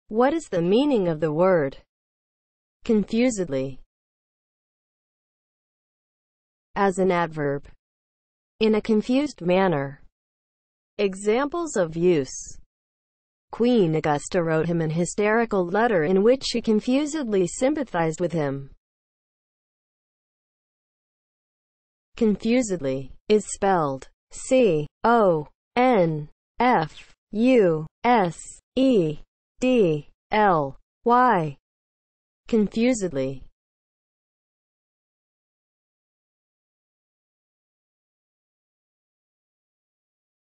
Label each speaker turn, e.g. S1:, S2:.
S1: What is the meaning of the word confusedly as an adverb? In a confused manner. Examples of use. Queen Augusta wrote him an hysterical letter in which she confusedly sympathized with him. Confusedly is spelled C-O-N-F-U-S-E-D-L-Y. Confusedly.